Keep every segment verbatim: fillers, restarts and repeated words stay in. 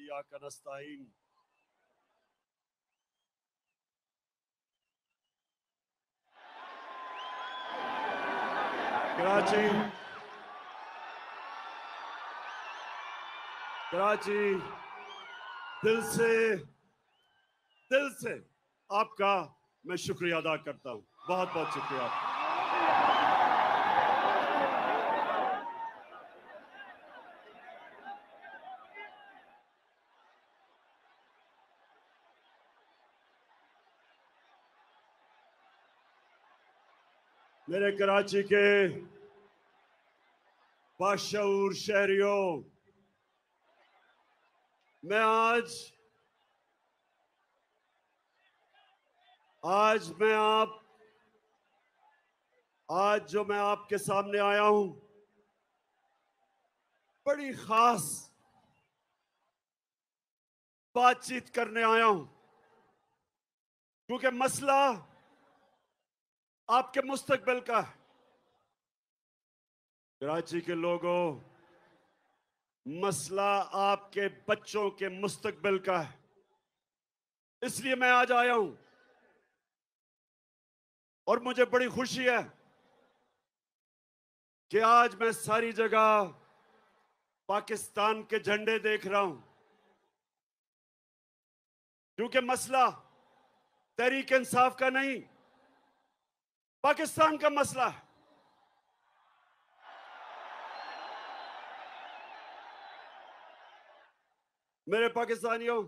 इय्याका नस्तईन। कराची कराची दिल से दिल से आपका मैं शुक्रिया अदा करता हूं। बहुत बहुत शुक्रिया आपका। मेरे कराची के बाशऊर शहरियों, मैं आज आज मैं आप आज जो मैं आपके सामने आया हूं, बड़ी खास बातचीत करने आया हूं, क्योंकि मसला आपके मुस्तकबिल का है। कराची के लोगों, मसला आपके बच्चों के मुस्तकबिल का है। इसलिए मैं आज आया हूं और मुझे बड़ी खुशी है कि आज मैं सारी जगह पाकिस्तान के झंडे देख रहा हूं, क्योंकि मसला तहरीक इंसाफ का नहीं, पाकिस्तान का मसला है। मेरे पाकिस्तानियों,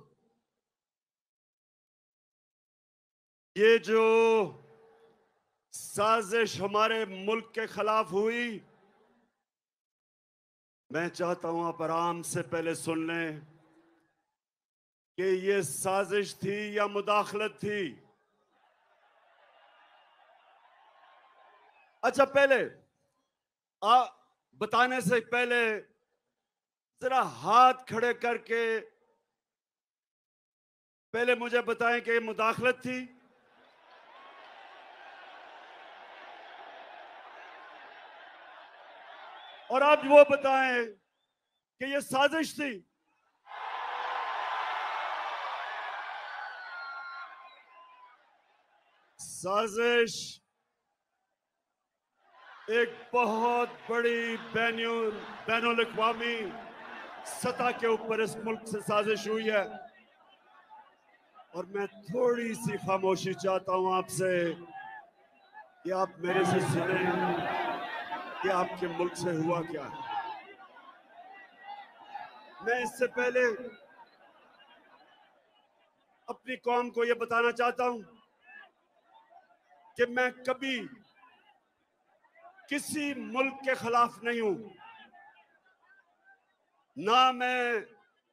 ये जो साजिश हमारे मुल्क के खिलाफ हुई, मैं चाहता हूं आप आराम से पहले सुन लें कि ये साजिश थी या मुदाखलत थी। अच्छा, पहले आ बताने से पहले जरा हाथ खड़े करके पहले मुझे बताएं कि ये मुदाखलत थी और आप वो बताएं कि ये साजिश थी। साजिश एक बहुत बड़ी बैनुल अक़वामी सतह के ऊपर इस मुल्क से साजिश हुई है और मैं थोड़ी सी खामोशी चाहता हूं आपसे कि आप मेरे से सुने कि आपके मुल्क से हुआ क्या है। मैं इससे पहले अपनी कौम को यह बताना चाहता हूं कि मैं कभी किसी मुल्क के खिलाफ नहीं हूं, ना मैं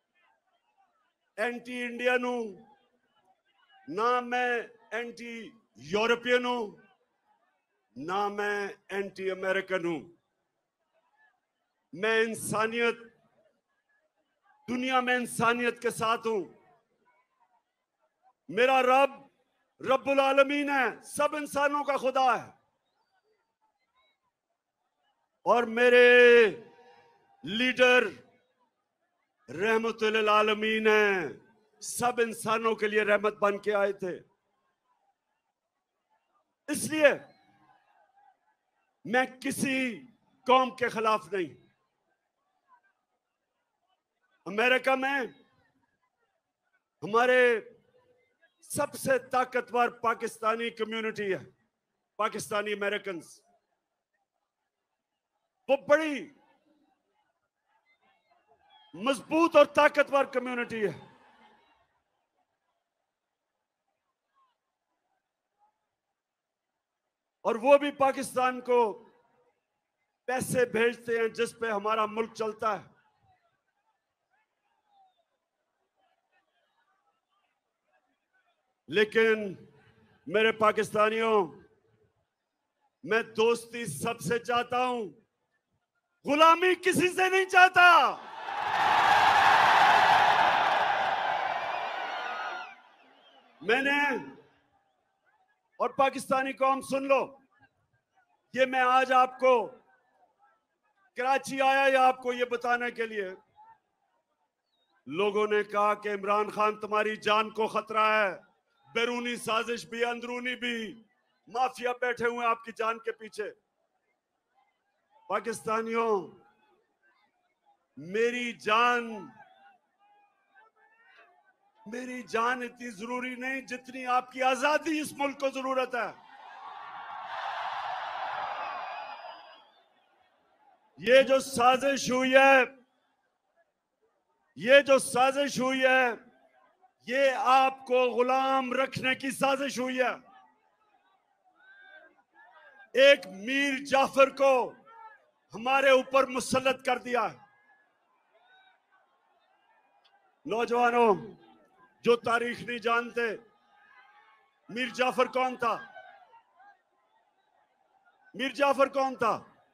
एंटी इंडियन हूं, ना मैं एंटी यूरोपियन हूं, ना मैं एंटी अमेरिकन हूं। मैं इंसानियत, दुनिया में इंसानियत के साथ हूं। मेरा रब रब्बुल आलमीन है, सब इंसानों का खुदा है और मेरे लीडर रहमतुल आलमीन है, सब इंसानों के लिए रहमत बन के आए थे। इसलिए मैं किसी कौम के खिलाफ नहीं। अमेरिका में हमारे सबसे ताकतवर पाकिस्तानी कम्युनिटी है, पाकिस्तानी अमेरिकन। वो बड़ी मजबूत और ताकतवर कम्युनिटी है। और वो भी पाकिस्तान को पैसे भेजते हैं जिस पे हमारा मुल्क चलता है। लेकिन मेरे पाकिस्तानियों, मैं दोस्ती सबसे चाहता हूं, गुलामी किसी से नहीं चाहता। मैंने और पाकिस्तानी कौम सुन लो, ये मैं आज आपको कराची आया या आपको ये बताने के लिए, लोगों ने कहा कि इमरान खान तुम्हारी जान को खतरा है, बैरूनी साजिश भी अंदरूनी भी, माफिया बैठे हुए हैं आपकी जान के पीछे। पाकिस्तानियों, मेरी जान मेरी जान इतनी जरूरी नहीं जितनी आपकी आजादी इस मुल्क को जरूरत है। ये जो साजिश हुई है ये जो साजिश हुई है ये आपको गुलाम रखने की साजिश हुई है। एक मीर जाफर को हमारे ऊपर मुसल्लत कर दिया है। नौजवानों जो तारीख नहीं जानते, मीर जाफर कौन था? मीर जाफर कौन था?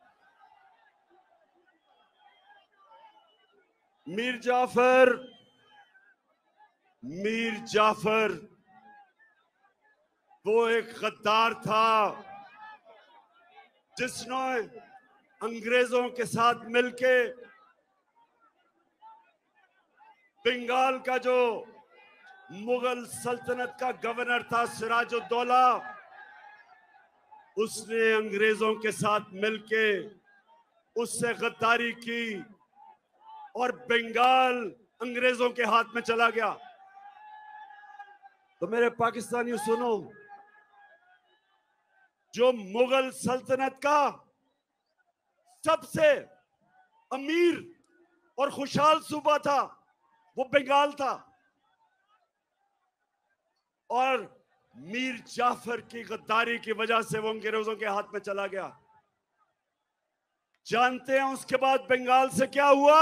मीर जाफर मीर जाफर वो एक गद्दार था जिसने अंग्रेजों के साथ मिलके बंगाल का जो मुगल सल्तनत का गवर्नर था सिराजुद्दौला, उसने अंग्रेजों के साथ मिलके उससे गद्दारी की और बंगाल अंग्रेजों के हाथ में चला गया। तो मेरे पाकिस्तानियों सुनो, जो मुगल सल्तनत का सबसे अमीर और खुशहाल सूबा था वो बंगाल था, और मीर जाफर की गद्दारी की वजह से वो अंग्रेजों के हाथ में चला गया। जानते हैं उसके बाद बंगाल से क्या हुआ?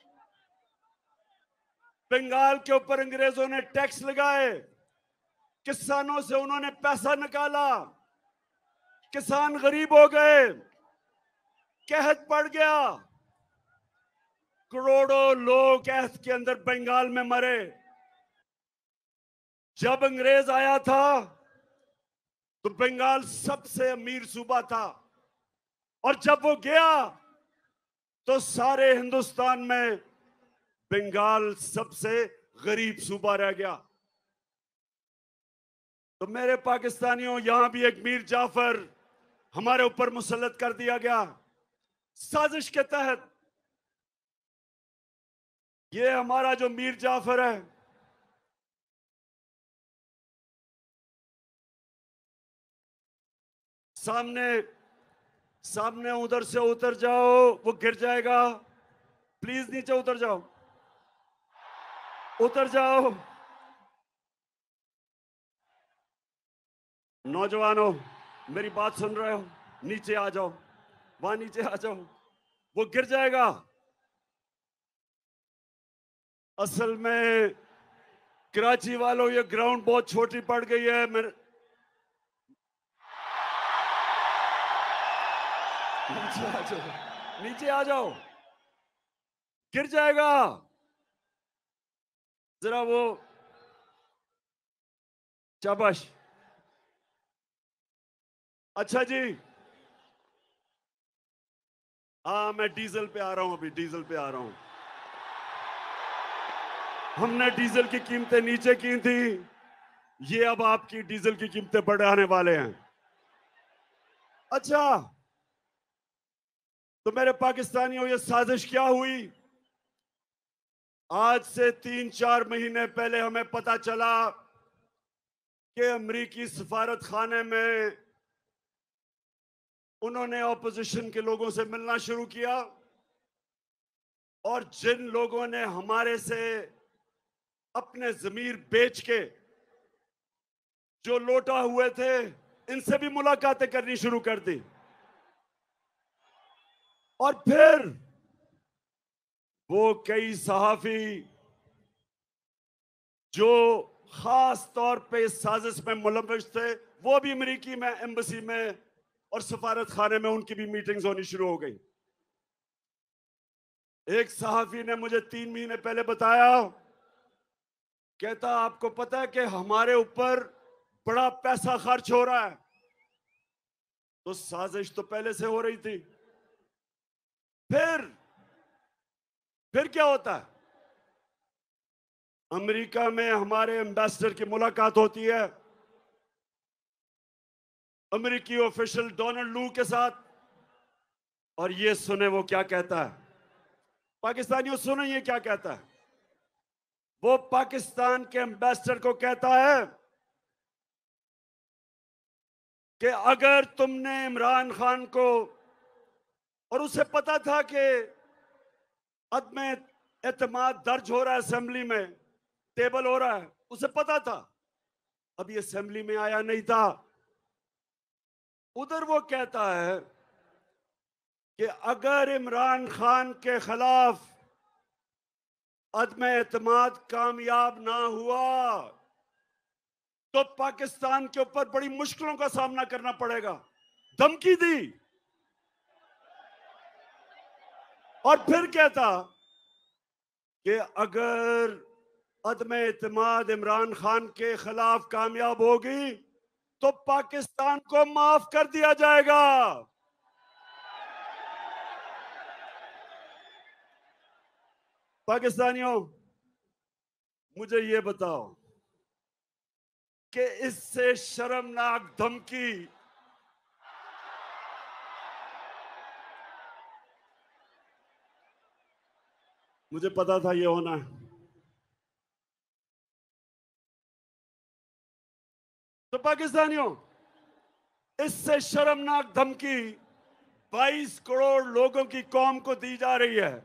बंगाल के ऊपर अंग्रेजों ने टैक्स लगाए, किसानों से उन्होंने पैसा निकाला, किसान गरीब हो गए, कहत पड़ गया, करोड़ों लोग कहत के अंदर बंगाल में मरे। जब अंग्रेज आया था तो बंगाल सबसे अमीर सूबा था, और जब वो गया तो सारे हिंदुस्तान में बंगाल सबसे गरीब सूबा रह गया। तो मेरे पाकिस्तानियों, यहां भी एक मीर जाफर हमारे ऊपर मुसल्लत कर दिया गया साजिश के तहत। ये हमारा जो मीर जाफर है, सामने सामने उधर से उतर जाओ, वो गिर जाएगा। प्लीज नीचे उतर जाओ, उतर जाओ। नौजवानों, मेरी बात सुन रहे हो? नीचे आ जाओ, वहां नीचे आ जाओ, वो गिर जाएगा। असल में कराची वालों, ये ग्राउंड बहुत छोटी पड़ गई है। मेरे नीचे आ जाओ, नीचे आ जाओ, गिर जाएगा। जरा वो, शाबाश। अच्छा जी, हाँ मैं डीजल पे आ रहा हूं, अभी डीजल पे आ रहा हूं। हमने डीजल की कीमतें नीचे की थी, ये अब आपकी डीजल की कीमतें बढ़ाने वाले हैं। अच्छा, तो मेरे पाकिस्तानियों, ये साजिश क्या हुई? आज से तीन चार महीने पहले हमें पता चला कि अमेरिकी सफारत खाने में उन्होंने ऑपोजिशन के लोगों से मिलना शुरू किया, और जिन लोगों ने हमारे से अपने जमीर बेच के जो लौटा हुए थे, इनसे भी मुलाकातें करनी शुरू कर दी। और फिर वो कई सहाफी जो खास तौर पे इस साजिश में मुलव्वस थे, वो भी अमेरिकी में एम्बेसी में और सफारत खाने में उनकी भी मीटिंग्स होनी शुरू हो गई। एक सहाफी ने मुझे तीन महीने पहले बताया, कहता आपको पता है कि हमारे ऊपर बड़ा पैसा खर्च हो रहा है। तो साजिश तो पहले से हो रही थी। फिर फिर क्या होता है? अमेरिका में हमारे एम्बेसडर की मुलाकात होती है अमेरिकी ऑफिशियल डोनाल्ड लू के साथ, और ये सुने वो क्या कहता है। पाकिस्तानियों सुने ये क्या कहता है। वो पाकिस्तान के एम्बेसडर को कहता है कि अगर तुमने इमरान खान को, और उसे पता था कि अदम एतमाद दर्ज हो रहा है, असेंबली में टेबल हो रहा है, उसे पता था, अब ये असेंबली में आया नहीं था। उधर वो कहता है कि अगर इमरान खान के खिलाफ अदम एतमाद कामयाब ना हुआ तो पाकिस्तान के ऊपर बड़ी मुश्किलों का सामना करना पड़ेगा। धमकी दी। और फिर कहता कि अगर अदम एतमाद इमरान खान के खिलाफ कामयाब होगी तो पाकिस्तान को माफ कर दिया जाएगा। पाकिस्तानियों, मुझे ये बताओ कि इससे शर्मनाक धमकी मुझे पता था ये होना है। तो पाकिस्तानियों, इससे शर्मनाक धमकी बाईस करोड़ लोगों की कौम को दी जा रही है।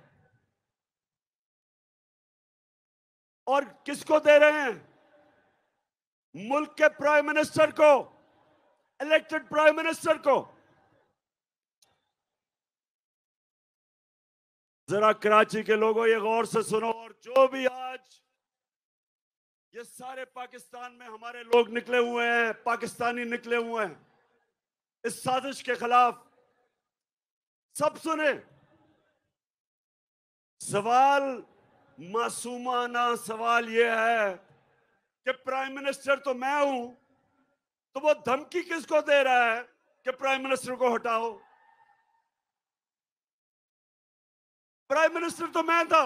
और किसको दे रहे हैं? मुल्क के प्राइम मिनिस्टर को, इलेक्टेड प्राइम मिनिस्टर को। जरा कराची के लोगों ये गौर से सुनो, और जो भी आज ये सारे पाकिस्तान में हमारे लोग निकले हुए हैं, पाकिस्तानी निकले हुए हैं इस साजिश के खिलाफ, सब सुने। सवाल मासूमाना सवाल यह है कि प्राइम मिनिस्टर तो मैं हूं, तो वो धमकी किसको दे रहा है कि प्राइम मिनिस्टर को हटाओ? प्राइम मिनिस्टर तो मैं था,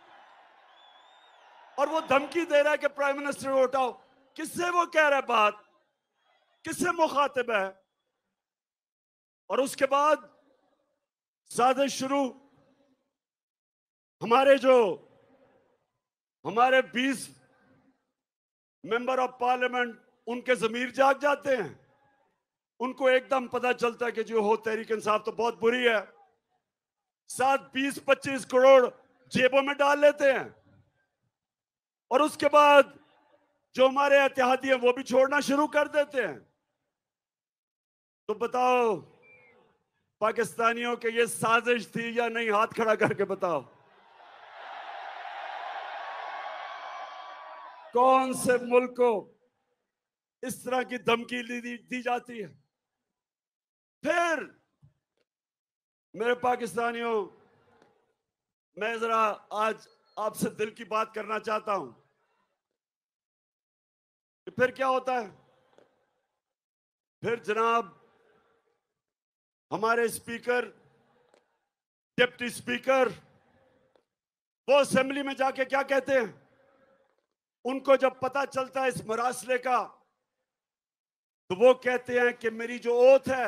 और वो धमकी दे रहा है कि प्राइम मिनिस्टर को हटाओ। किससे वो कह रहा है बात? किससे मुखातिब है? और उसके बाद साजिश शुरू। हमारे जो हमारे बीस मेंबर ऑफ पार्लियामेंट, उनके जमीर जाग जाते हैं। उनको एकदम पता चलता है कि जो हो तहरीक इंसाफ तो बहुत बुरी है। साथ बीस पच्चीस करोड़ जेबों में डाल लेते हैं, और उसके बाद जो हमारे एहतियाती हैं वो भी छोड़ना शुरू कर देते हैं। तो बताओ पाकिस्तानियों के ये साजिश थी या नहीं? हाथ खड़ा करके बताओ। कौन से मुल्क को इस तरह की धमकी दी, दी जाती है? फिर मेरे पाकिस्तानियों, मैं जरा आज आपसे दिल की बात करना चाहता हूं कि फिर क्या होता है। फिर जनाब हमारे स्पीकर, डिप्टी स्पीकर, वो असेंबली में जाके क्या कहते हैं? उनको जब पता चलता है इस मरासले का, तो वो कहते हैं कि मेरी जो ओथ है,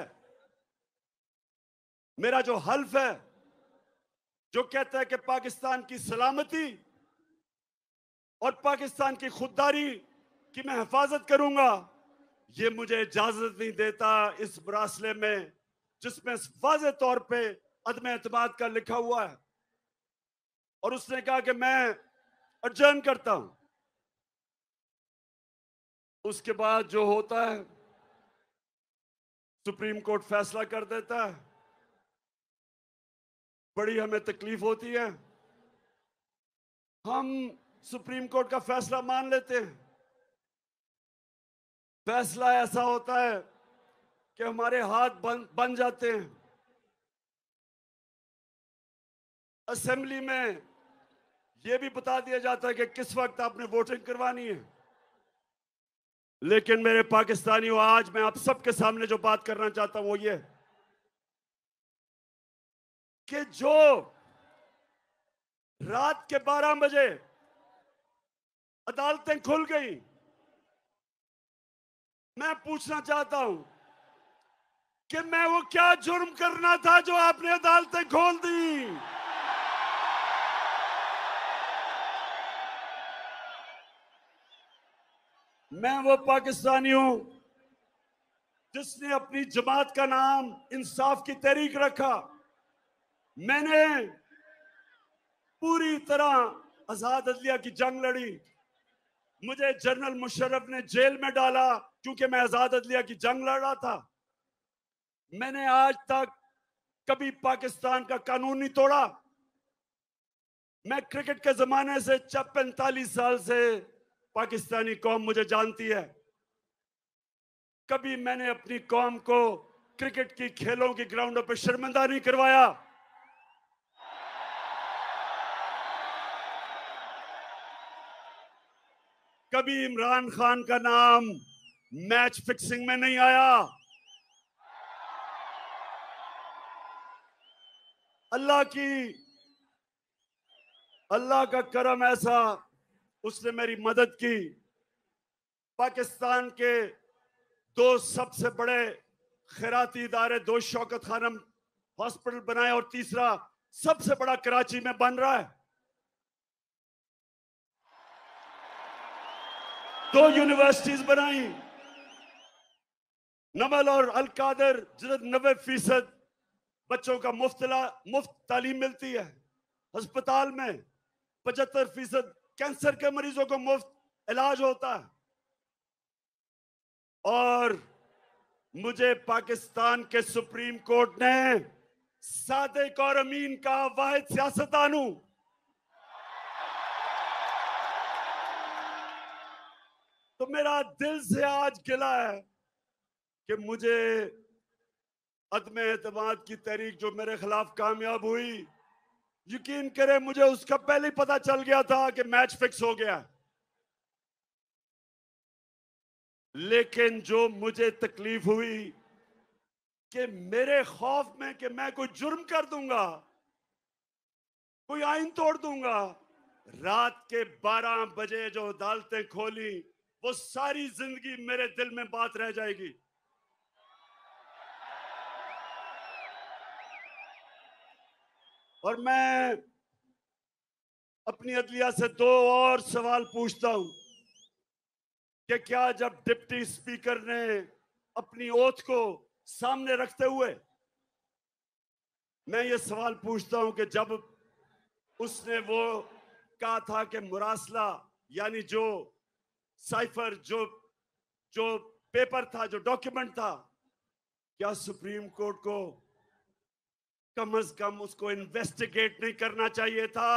मेरा जो हल्फ है, जो कहता है कि पाकिस्तान की सलामती और पाकिस्तान की खुददारी की मैं हिफाजत करूंगा, ये मुझे इजाजत नहीं देता इस मरासले में जिसमें वाज़ेह तौर पे अदम एतमाद का लिखा हुआ है। और उसने कहा कि मैं अर्जन करता हूं। उसके बाद जो होता है, सुप्रीम कोर्ट फैसला कर देता है। बड़ी हमें तकलीफ होती है, हम सुप्रीम कोर्ट का फैसला मान लेते हैं। फैसला ऐसा होता है कि हमारे हाथ बन बन जाते हैं। असेंबली में यह भी बता दिया जाता है कि किस वक्त आपने वोटिंग करवानी है। लेकिन मेरे पाकिस्तानियों, आज मैं आप सबके सामने जो बात करना चाहता हूं वो ये कि जो रात के बारह बजे अदालतें खुल गई। मैं पूछना चाहता हूं कि मैं वो क्या जुर्म करना था जो आपने अदालतें खोल दी? मैं वो पाकिस्तानी हूं जिसने अपनी जमात का नाम इंसाफ की तहरीक रखा। मैंने पूरी तरह आजाद अदलिया की जंग लड़ी। मुझे जनरल मुशर्रफ ने जेल में डाला क्योंकि मैं आजाद अदलिया की जंग लड़ रहा था। मैंने आज तक कभी पाकिस्तान का कानून नहीं तोड़ा। मैं क्रिकेट के जमाने से पैंतालीस साल से पाकिस्तानी कौम मुझे जानती है। कभी मैंने अपनी कौम को क्रिकेट की खेलों की ग्राउंडों पर शर्मिंदा नहीं करवाया। कभी इमरान खान का नाम मैच फिक्सिंग में नहीं आया। अल्लाह की अल्लाह का करम ऐसा, उसने मेरी मदद की। पाकिस्तान के दो सबसे बड़े खैराती इदारे, दो शौकत खानम हॉस्पिटल बनाए और तीसरा सबसे बड़ा कराची में बन रहा है। दो यूनिवर्सिटीज बनाई, नमल और अल कादर, जिधर नब्बे फीसद बच्चों का मुफ्त मुफ्त तालीम मिलती है। अस्पताल में पचहत्तर फीसद कैंसर के मरीजों को मुफ्त इलाज होता है। और मुझे पाकिस्तान के सुप्रीम कोर्ट ने सादिक और अमीन का वाहिद सियासतदान हूं। तो मेरा दिल से आज गिला है कि मुझे अदम एतमाद की तहरीक जो मेरे खिलाफ कामयाब हुई, यकीन करें मुझे उसका पहले ही पता चल गया था कि मैच फिक्स हो गया। लेकिन जो मुझे तकलीफ हुई कि मेरे खौफ में कि मैं कोई जुर्म कर दूंगा, कोई आइन तोड़ दूंगा, रात के बारह बजे जो अदालतें खोली वो सारी जिंदगी मेरे दिल में बात रह जाएगी। और मैं अपनी अदलिया से दो और सवाल पूछता हूं कि क्या जब डिप्टी स्पीकर ने अपनी ओथ को सामने रखते हुए, मैं ये सवाल पूछता हूं कि जब उसने वो कहा था कि मुरासला यानी जो साइफर, जो जो पेपर था, जो डॉक्यूमेंट था, क्या सुप्रीम कोर्ट को कम अज कम उसको इन्वेस्टिगेट नहीं करना चाहिए था?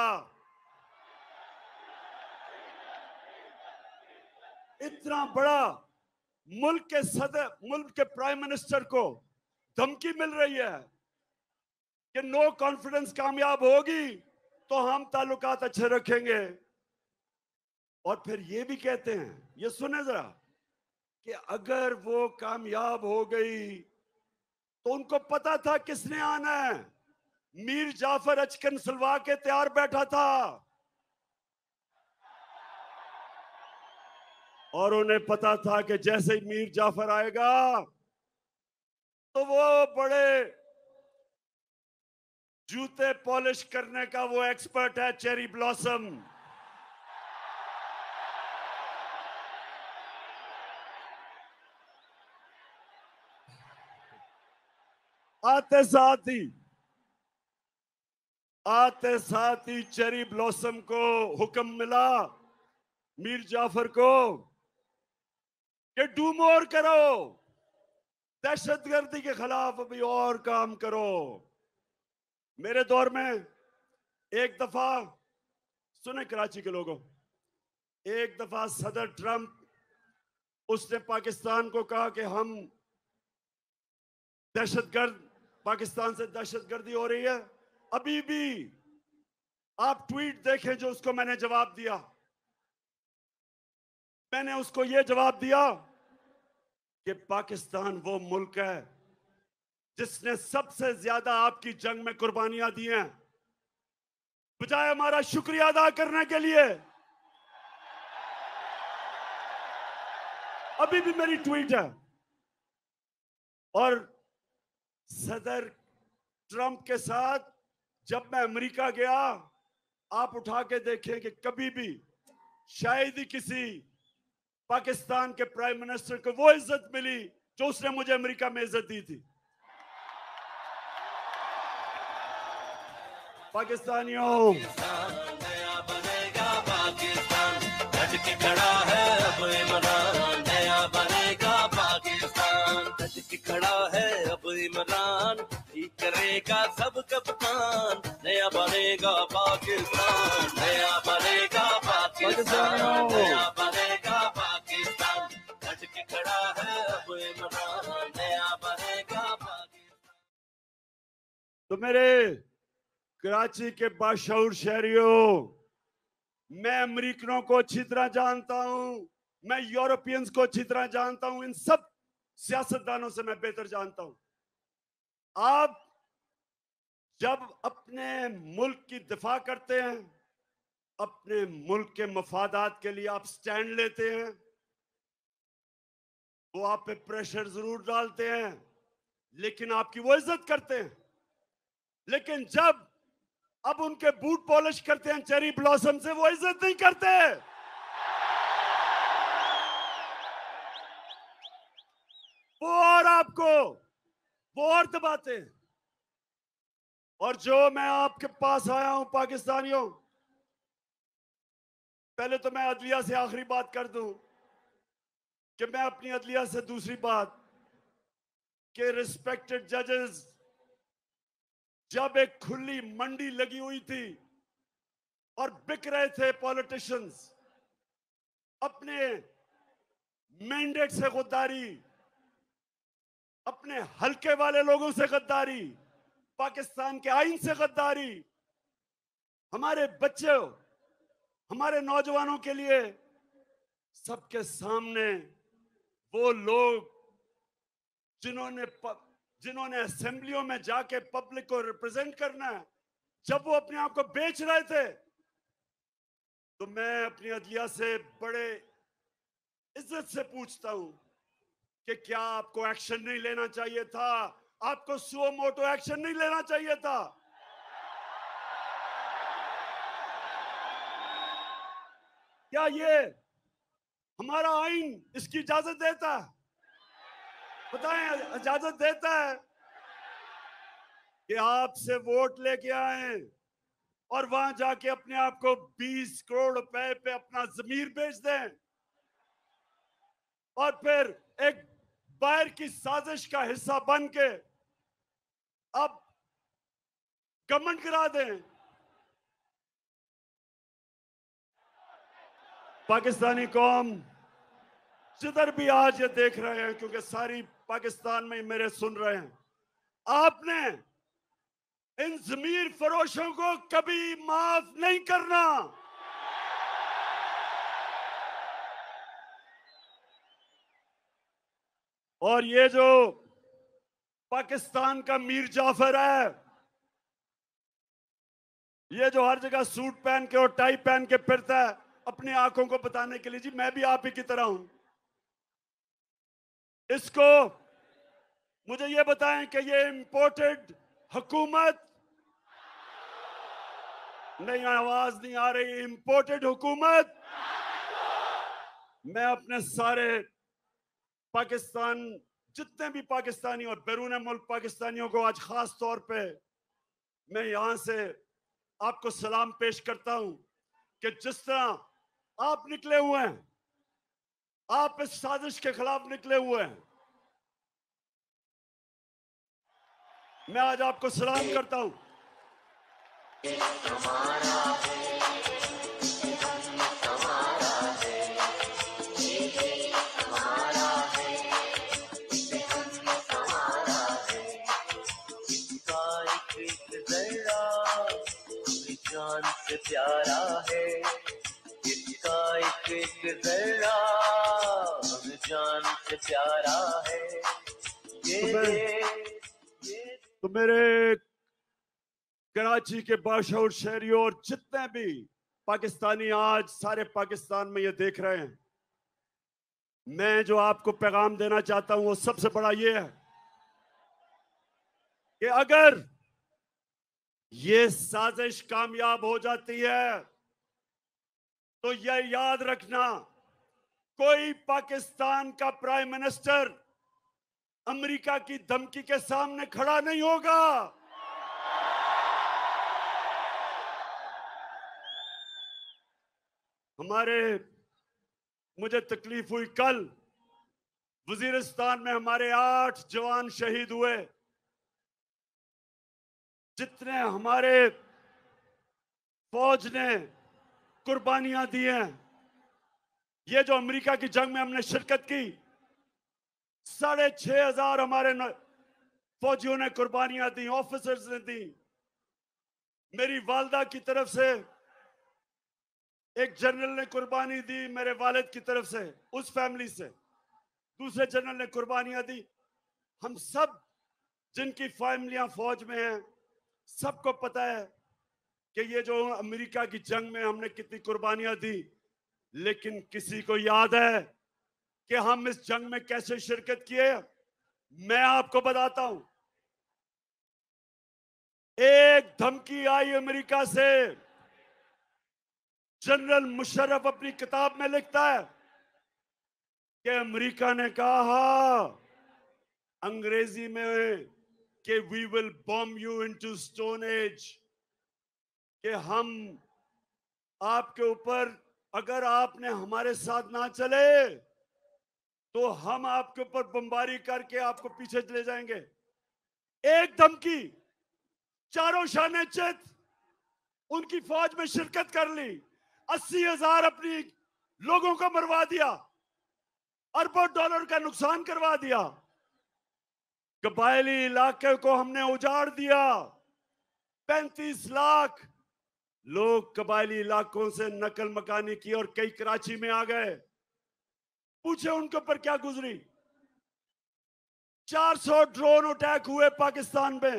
इतना बड़ा मुल्क के सदर, मुल्क के प्राइम मिनिस्टर को धमकी मिल रही है कि नो कॉन्फिडेंस कामयाब होगी तो हम ताल्लुकात अच्छे रखेंगे। और फिर ये भी कहते हैं, ये सुने जरा, कि अगर वो कामयाब हो गई तो उनको पता था किसने आना है। मीर जाफर अचकन सलवा के तैयार बैठा था और उन्हें पता था कि जैसे ही मीर जाफर आएगा तो वो बड़े जूते पॉलिश करने का वो एक्सपर्ट है, चेरी ब्लॉसम। आते साथ ही आते साथ ही चेरी ब्लॉसम को हुक्म मिला, मीर जाफर को, कि डू मोर करो, दहशतगर्दी के खिलाफ अभी और काम करो। मेरे दौर में एक दफा, सुने कराची के लोगों, एक दफा सदर ट्रंप, उसने पाकिस्तान को कहा कि हम दहशतगर्द, पाकिस्तान से दहशतगर्दी हो रही है। अभी भी आप ट्वीट देखें जो उसको मैंने जवाब दिया। मैंने उसको यह जवाब दिया कि पाकिस्तान वो मुल्क है जिसने सबसे ज्यादा आपकी जंग में कुर्बानियां दी हैं। बजाय हमारा शुक्रिया अदा करने के लिए अभी भी मेरी ट्वीट है। और सदर ट्रंप के साथ जब मैं अमेरिका गया, आप उठा के देखें कि कभी भी शायद ही किसी पाकिस्तान के प्राइम मिनिस्टर को वो इज्जत मिली जो उसने मुझे अमेरिका में इज्जत दी थी। पाकिस्तानियों, नया बनेगा पाकिस्तान, डट के खड़ा है अब इमरान। नया बनेगा पाकिस्तान, डट के खड़ा है अब इमरान। ठीक करेगा सब कप्तान, नया बनेगा पाकिस्तान। नया बनेगा पाकिस्तान, नया बनेगा पाकिस्तान, डट के खड़ा है अब इमरान। नया बनेगा पाकिस्तान। तो मेरे कराची के बाशऊर शहरियों, मैं अमेरिकनों को अच्छी तरह जानता हूं, मैं यूरोपियंस को अच्छी तरह जानता हूं, इन सब सियासतदानों से मैं बेहतर जानता हूं। आप जब अपने मुल्क की दिफा करते हैं, अपने मुल्क के मफादात के लिए आप स्टैंड लेते हैं, वो आप पे प्रेशर जरूर डालते हैं, लेकिन आपकी वो इज्जत करते हैं। लेकिन जब अब उनके बूट पॉलिश करते हैं चेरी ब्लॉसम से, वो इज्जत नहीं करते। वो और आपको वो और दबाते हैं। और जो मैं आपके पास आया हूं पाकिस्तानियों, पहले तो मैं अदलिया से आखिरी बात कर दूं कि मैं अपनी अदलिया से दूसरी बात कि रिस्पेक्टेड जजेस, जब एक खुली मंडी लगी हुई थी और बिक रहे थे पॉलिटिशियंस, अपने मैंडेट से गद्दारी, अपने हल्के वाले लोगों से गद्दारी, पाकिस्तान के आईन से गद्दारी, हमारे बच्चों, हमारे नौजवानों के लिए सबके सामने वो लोग जिन्होंने जिन्होंने असेंबलियों में जाके पब्लिक को रिप्रेजेंट करना है, जब वो अपने आप को बेच रहे थे, तो मैं अपनी अदलिया से बड़े इज्जत से पूछता हूं कि क्या आपको एक्शन नहीं लेना चाहिए था? आपको सुओ मोटो एक्शन नहीं लेना चाहिए था? क्या ये हमारा आईन इसकी इजाजत देता है? बताएं, इजाजत देता है कि आपसे वोट लेके आए और वहां जाके अपने आप को बीस करोड़ रुपए पे अपना जमीर बेच दें और फिर एक बाहर की साजिश का हिस्सा बन के अब गवर्नमेंट करा दें? पाकिस्तानी कौम जिधर भी आज ये देख रहे हैं, क्योंकि सारी पाकिस्तान में मेरे सुन रहे हैं, आपने इन जमीर फरोशों को कभी माफ नहीं करना। और ये जो पाकिस्तान का मीर जाफर है, ये जो हर जगह सूट पहन के और टाई पहन के फिरता है अपनी आंखों को बताने के लिए, जी मैं भी आप ही की तरह हूं, इसको मुझे ये बताएं कि ये इंपोर्टेड हुकूमत नहीं, आवाज नहीं आ रही, इंपोर्टेड हुकूमत। मैं अपने सारे पाकिस्तान, जितने भी पाकिस्तानी और बैरून मुल्क पाकिस्तानियों को आज खास तौर पे मैं यहां से आपको सलाम पेश करता हूं कि जिस तरह आप निकले हुए हैं, आप इस साजिश के खिलाफ निकले हुए हैं, मैं आज आपको सलाम करता हूं। जान से प्यारा है इसका एक एक जरा, हमें जान से प्यारा है ये, तो, ये तो मेरे कराची के बाशऊर शहरियों और जितने भी पाकिस्तानी आज सारे पाकिस्तान में ये देख रहे हैं, मैं जो आपको पैगाम देना चाहता हूं वो सबसे बड़ा ये है कि अगर ये साजिश कामयाब हो जाती है तो यह याद रखना, कोई पाकिस्तान का प्राइम मिनिस्टर अमेरिका की धमकी के सामने खड़ा नहीं होगा। हमारे मुझे तकलीफ हुई, कल वजीरिस्तान में हमारे आठ जवान शहीद हुए। जितने हमारे फौज ने कुर्बानियां दी हैं, ये जो अमेरिका की जंग में हमने शिरकत की, साढ़े छह हजार हमारे फौजियों ने कुर्बानियां दी, ऑफिसर्स ने दी। मेरी वालदा की तरफ से एक जनरल ने कुर्बानी दी, मेरे वालिद की तरफ से, उस फैमिली से दूसरे जनरल ने कुर्बानियां दी। हम सब जिनकी फैमिलियां फौज में हैं, सबको पता है कि ये जो अमेरिका की जंग में हमने कितनी कुर्बानियां दी। लेकिन किसी को याद है कि हम इस जंग में कैसे शिरकत किए? मैं आपको बताता हूं। एक धमकी आई अमेरिका से। जनरल मुशर्रफ अपनी किताब में लिखता है कि अमेरिका ने कहा अंग्रेजी में कि we will bomb you into stone age, कि हम आपके ऊपर, अगर आपने हमारे साथ ना चले तो हम आपके ऊपर बमबारी करके आपको पीछे ले जाएंगे। एक धमकी, चारों शाने चित उनकी फौज में शिरकत कर ली, अस्सी हजार अपनी लोगों को मरवा दिया, अरबों डॉलर का नुकसान करवा दिया। कबायली इलाके को हमने उजाड़ दिया। पैंतीस लाख लोग कबायली इलाकों से नकल मकानी की और कई कराची में आ गए। पूछे उनके ऊपर क्या गुजरी। चार सौ ड्रोन अटैक हुए पाकिस्तान में।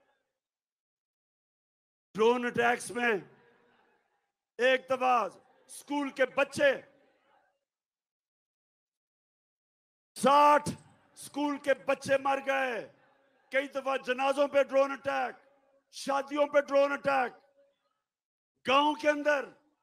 ड्रोन अटैक्स में एक दफा स्कूल के बच्चे, साठ स्कूल के बच्चे मर गए। कई दफा जनाजों पे ड्रोन अटैक, शादियों पे ड्रोन अटैक, गांव के अंदर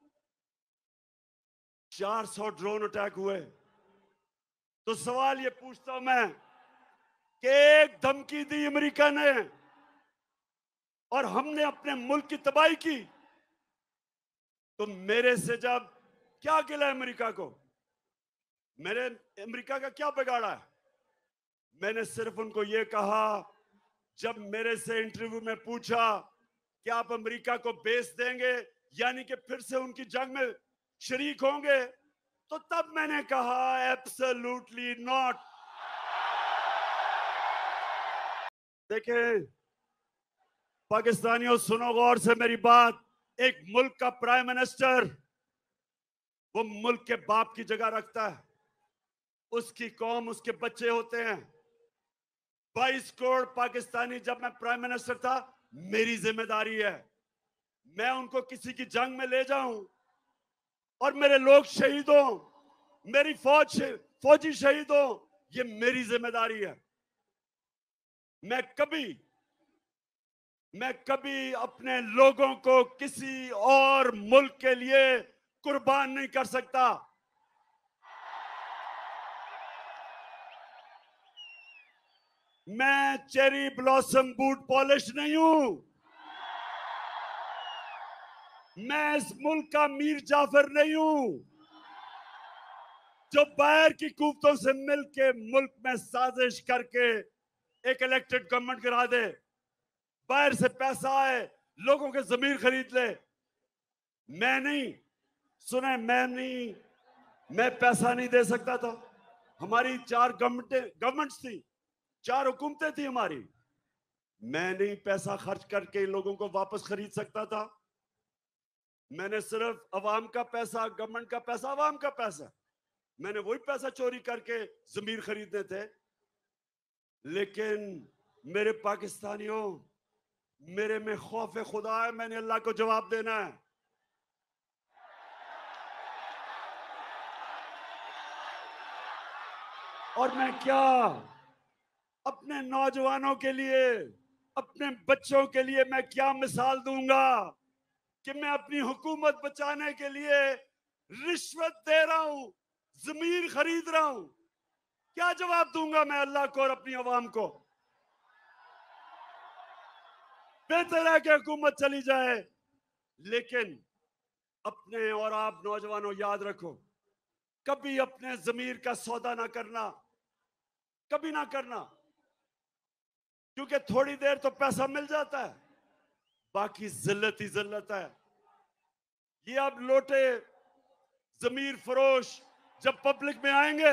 चार सौ ड्रोन अटैक हुए। तो सवाल ये पूछता हूं मैं कि एक धमकी दी अमेरिका ने और हमने अपने मुल्क की तबाही की, तो मेरे से जब क्या गिला अमेरिका को? मैंने अमेरिका का क्या बिगाड़ा है? मैंने सिर्फ उनको ये कहा, जब मेरे से इंटरव्यू में पूछा कि आप अमेरिका को बेस देंगे यानी कि फिर से उनकी जंग में शरीक होंगे, तो तब मैंने कहा एब्सोल्युटली नॉट। देखें पाकिस्तानियों, सुनो गौर से मेरी बात। एक मुल्क का प्राइम मिनिस्टर वो मुल्क के बाप की जगह रखता है। उसकी कौम, उसके बच्चे होते हैं। बाईस करोड़ पाकिस्तानी, जब मैं प्राइम मिनिस्टर था, मेरी जिम्मेदारी है मैं उनको किसी की जंग में ले जाऊं और मेरे लोग शहीद हों, मेरी फौज फौजी शहीद हों, ये मेरी जिम्मेदारी है। मैं कभी मैं कभी अपने लोगों को किसी और मुल्क के लिए कुर्बान नहीं कर सकता। मैं चेरी ब्लॉसम बूट पॉलिश नहीं हूं। मैं इस मुल्क का मीर जाफर नहीं हूं जो बाहर की कुव्वतों से मिलके मुल्क में साजिश करके एक इलेक्टेड गवर्नमेंट गिरा दे, बाहर से पैसा आए, लोगों के जमीर खरीद ले। मैं नहीं, सुने, मैं नहीं, मैं पैसा नहीं दे सकता था। हमारी चार गवर्नमेंट गवर्नमेंट्स थी, चार हुकूमतें थी हमारी। मैं नहीं पैसा खर्च करके इन लोगों को वापस खरीद सकता था। मैंने सिर्फ अवाम का पैसा, गवर्नमेंट का पैसा, अवाम का पैसा, मैंने वही पैसा चोरी करके जमीर खरीदने थे। लेकिन मेरे पाकिस्तानियों, मेरे में खौफ खुदा है, मैंने अल्लाह को जवाब देना है। और मैं क्या अपने नौजवानों के लिए, अपने बच्चों के लिए मैं क्या मिसाल दूंगा कि मैं अपनी हुकूमत बचाने के लिए रिश्वत दे रहा हूं, जमीन खरीद रहा हूं? क्या जवाब दूंगा मैं अल्लाह को और अपनी अवाम को? बेहतर है कि हुकूमत चली जाए, लेकिन अपने और आप नौजवानों याद रखो, कभी अपने जमीर का सौदा ना करना, कभी ना करना, क्योंकि थोड़ी देर तो पैसा मिल जाता है, बाकी जिल्लत ही जिल्लत है। ये अब लोटे जमीर फरोश जब पब्लिक में आएंगे,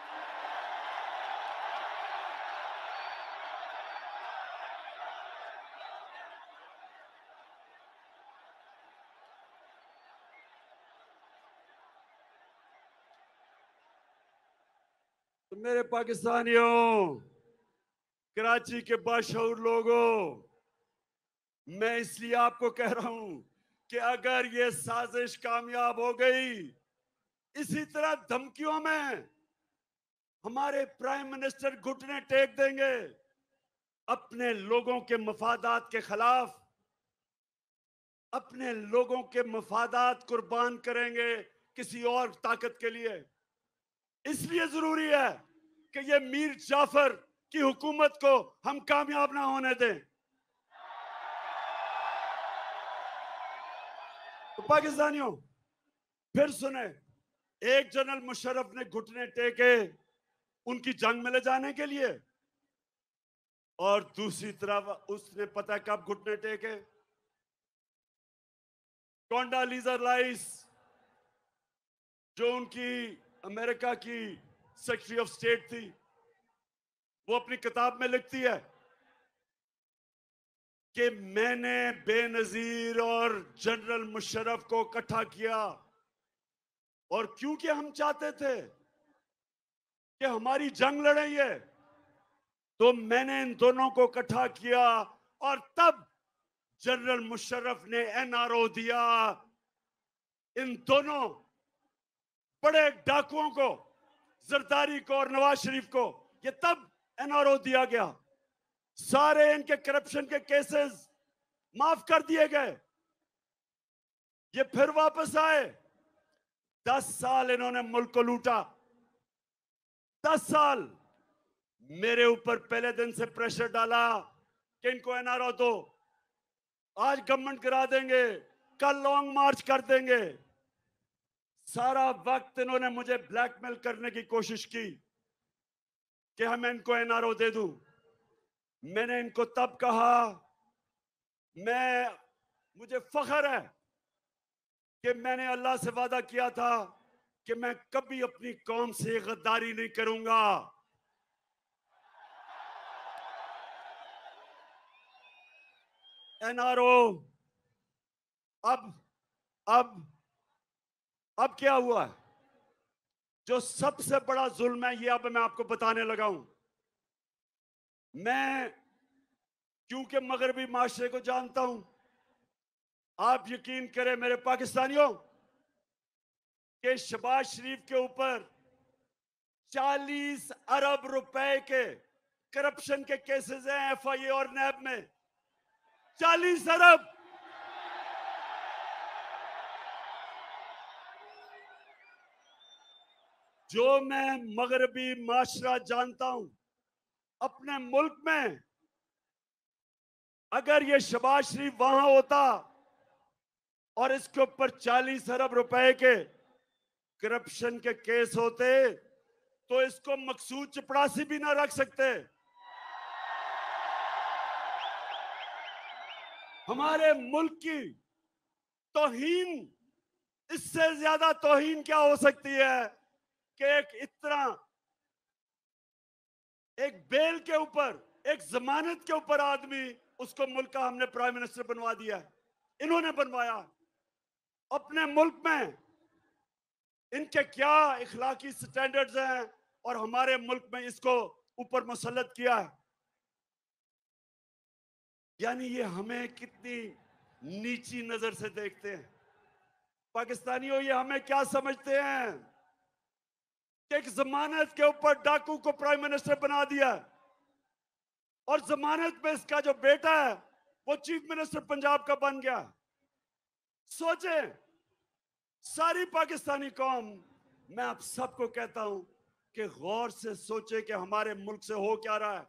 तो मेरे पाकिस्तानियों, कराची के बाशऊर लोगों, मैं इसलिए आपको कह रहा हूं कि अगर ये साजिश कामयाब हो गई, इसी तरह धमकियों में हमारे प्राइम मिनिस्टर घुटने टेक देंगे, अपने लोगों के मफादात के खिलाफ, अपने लोगों के मफादात कुर्बान करेंगे किसी और ताकत के लिए। इसलिए जरूरी है कि ये मीर जाफर की हुकूमत को हम कामयाब ना होने दें। तो पाकिस्तानियों, फिर सुने, एक जनरल मुशर्रफ ने घुटने टेके उनकी जंग में ले जाने के लिए, और दूसरी तरफ उसने पता कब घुटने टेके? कोंडालीजा राइस, जो उनकी अमेरिका की सेक्रेटरी ऑफ स्टेट थी, वो अपनी किताब में लिखती है कि मैंने बेनजीर और जनरल मुशर्रफ को इकट्ठा किया, और क्योंकि हम चाहते थे कि हमारी जंग लड़े ये, तो मैंने इन दोनों को इकट्ठा किया, और तब जनरल मुशर्रफ ने एनआरओ दिया इन दोनों बड़े डाकुओं को, जरदारी को और नवाज शरीफ को। ये तब एनआरओ दिया गया, सारे इनके करप्शन के केसेस माफ कर दिए गए, ये फिर वापस आए। दस साल इन्होंने मुल्क को लूटा, दस साल मेरे ऊपर पहले दिन से प्रेशर डाला कि इनको एनआरओ दो, आज गवर्नमेंट करा देंगे, कल लॉन्ग मार्च कर देंगे। सारा वक्त इन्होंने मुझे ब्लैकमेल करने की कोशिश की कि हम इनको एनआरओ दे दूं। मैंने इनको तब कहा, मैं मुझे फख्र है कि मैंने अल्लाह से वादा किया था कि मैं कभी अपनी कौम से गद्दारी नहीं करूंगा। एनआरओ अब अब अब क्या हुआ? जो सबसे बड़ा जुल्म है, ये अब मैं आपको बताने लगा हूं। मैं क्योंकि मगरबी माशरे को जानता हूं, आप यकीन करें मेरे पाकिस्तानियों कि शहबाज शरीफ के ऊपर चालीस अरब रुपए के करप्शन के केसेस हैं एफआईए और नैब में। चालीस अरब। जो मैं मगरबी माशरा जानता हूं, अपने मुल्क में अगर ये शहबाज शरीफ वहां होता और इसके ऊपर चालीस अरब रुपए के करप्शन के केस होते, तो इसको मकसूद चपड़ासी भी ना रख सकते। हमारे मुल्क की तौहीन, इससे ज्यादा तौहीन क्या हो सकती है कि एक इतना, एक बेल के ऊपर, एक जमानत के ऊपर आदमी, उसको मुल्क का हमने प्राइम मिनिस्टर बनवा दिया है। इन्होंने बनवाया। अपने मुल्क में इनके क्या इखलाकी स्टैंडर्ड्स हैं, और हमारे मुल्क में इसको ऊपर मुसल्लत किया है। यानी ये हमें कितनी नीची नजर से देखते हैं। पाकिस्तानियों, ये हमें क्या समझते हैं कि एक जमानत के ऊपर डाकू को प्राइम मिनिस्टर बना दिया और जमानत में इसका जो बेटा है वो चीफ मिनिस्टर पंजाब का बन गया। सोचे सारी पाकिस्तानी कौम, मैं आप सबको कहता हूं कि गौर से सोचे कि हमारे मुल्क से हो क्या रहा है,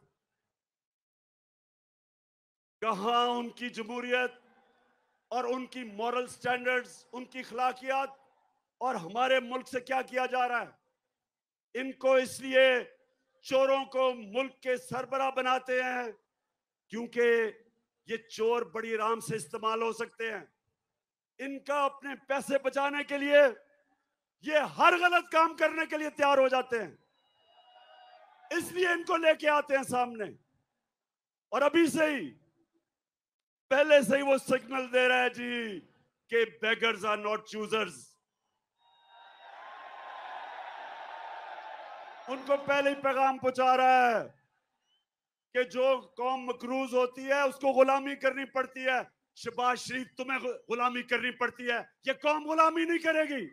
कहां उनकी जमहूरियत और उनकी मॉरल स्टैंडर्ड्स, उनकी अखलाकियात, और हमारे मुल्क से क्या किया जा रहा है। इनको इसलिए चोरों को मुल्क के सरबराह बनाते हैं क्योंकि ये चोर बड़ी आराम से इस्तेमाल हो सकते हैं। इनका अपने पैसे बचाने के लिए ये हर गलत काम करने के लिए तैयार हो जाते हैं, इसलिए इनको लेके आते हैं सामने। और अभी से ही, पहले से ही वो सिग्नल दे रहा है जी कि बेगर्स आर नॉट चूजर्स। उनको पहले ही पैगाम पहुंचा रहा है कि जो कौम मकरूज होती है उसको गुलामी करनी पड़ती है। शहबाज शरीफ, तुम्हें गुलामी करनी पड़ती है, ये कौम गुलामी नहीं करेगी।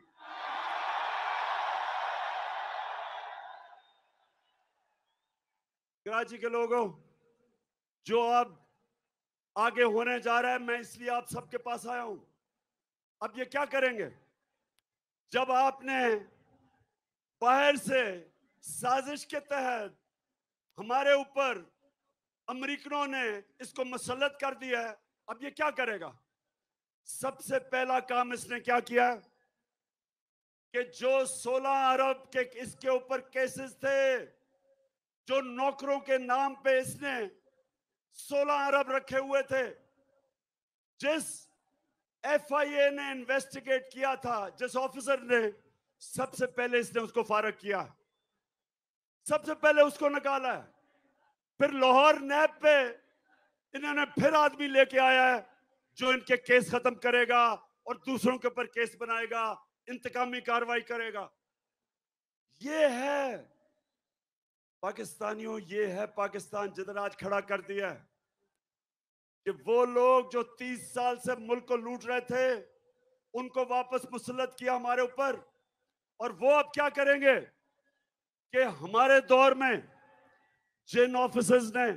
कराची के लोगों, जो अब आगे होने जा रहा है, मैं इसलिए आप सबके पास आया हूं। अब ये क्या करेंगे? जब आपने बाहर से साजिश के तहत हमारे ऊपर अमेरिकनों ने इसको मसलत कर दिया है, अब ये क्या करेगा? सबसे पहला काम इसने क्या किया कि जो सोलह अरब के इसके ऊपर केसेस थे, जो नौकरों के नाम पे इसने सोलह अरब रखे हुए थे, जिस एफ आई ए ने इन्वेस्टिगेट किया था, जिस ऑफिसर ने, सबसे पहले इसने उसको फारग किया, सबसे पहले उसको निकाला है। फिर लाहौर नैब पे इन्होंने फिर आदमी लेके आया है जो इनके केस खत्म करेगा और दूसरों के ऊपर केस बनाएगा, इंतकामी कार्रवाई करेगा। ये है पाकिस्तानियों, ये है पाकिस्तान जिधर आज खड़ा कर दिया है कि वो लोग जो तीस साल से मुल्क को लूट रहे थे उनको वापस मुसल्लत किया हमारे ऊपर। और वो अब क्या करेंगे कि हमारे दौर में जिन ऑफिसर्स ने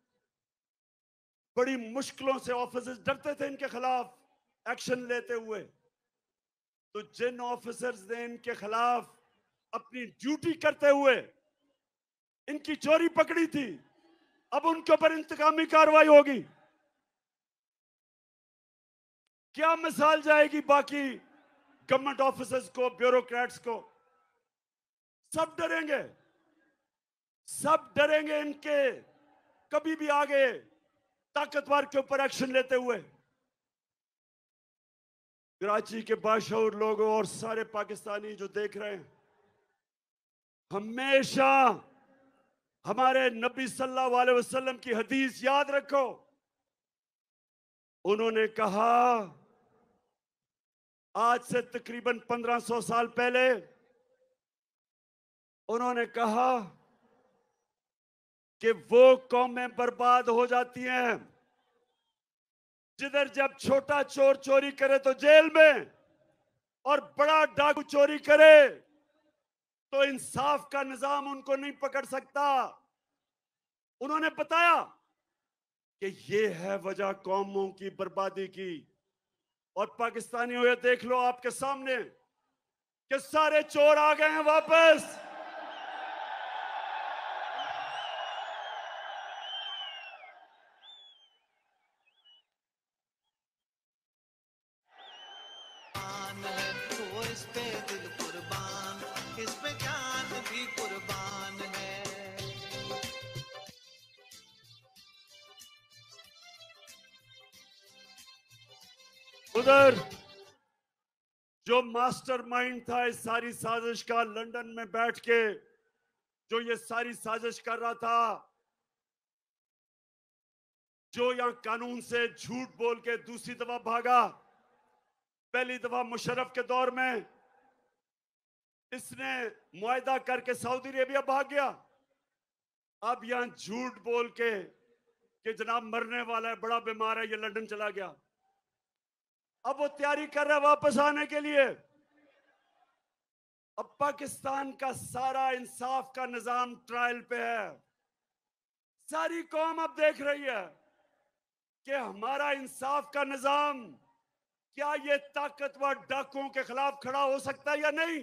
बड़ी मुश्किलों से, ऑफिसर्स डरते थे इनके खिलाफ एक्शन लेते हुए, तो जिन ऑफिसर्स ने इनके खिलाफ अपनी ड्यूटी करते हुए इनकी चोरी पकड़ी थी, अब उनके ऊपर इंतकामी कार्रवाई होगी। क्या मिसाल जाएगी बाकी गवर्नमेंट ऑफिसर्स को, ब्यूरोक्रेट्स को? सब डरेंगे, सब डरेंगे इनके कभी भी आगे ताकतवर के ऊपर एक्शन लेते हुए। कराची के बाशऊर लोगों और सारे पाकिस्तानी जो देख रहे हैं, हमेशा हमारे नबी सल्लल्लाहु अलैहि वसल्लम की हदीस याद रखो। उन्होंने कहा आज से तकरीबन पंद्रह सौ साल पहले, उन्होंने कहा कि वो कौमें बर्बाद हो जाती हैं जिधर जब छोटा चोर चोरी करे तो जेल में और बड़ा डाकू चोरी करे तो इंसाफ का निजाम उनको नहीं पकड़ सकता। उन्होंने बताया कि ये है वजह कौमों की बर्बादी की। और पाकिस्तानियों, ये देख लो आपके सामने कि सारे चोर आ गए हैं वापस। वो इस पे दिल कुर्बान, इस पे जान भी कुर्बान है। उधर जो मास्टरमाइंड था इस सारी साजिश का, लंदन में बैठ के जो ये सारी साजिश कर रहा था, जो यहां कानून से झूठ बोल के दूसरी दफा भागा, पहली दफा मुशर्रफ के दौर में इसने मुआहदा करके सऊदी अरेबिया भाग गया, अब यहां झूठ बोल के कि जनाब मरने वाला है, बड़ा बीमार है, ये लंदन चला गया। अब वो तैयारी कर रहा है वापस आने के लिए। अब पाकिस्तान का सारा इंसाफ का निजाम ट्रायल पे है। सारी कौम अब देख रही है कि हमारा इंसाफ का निजाम क्या ये ताकतवर डाकुओं के खिलाफ खड़ा हो सकता है या नहीं।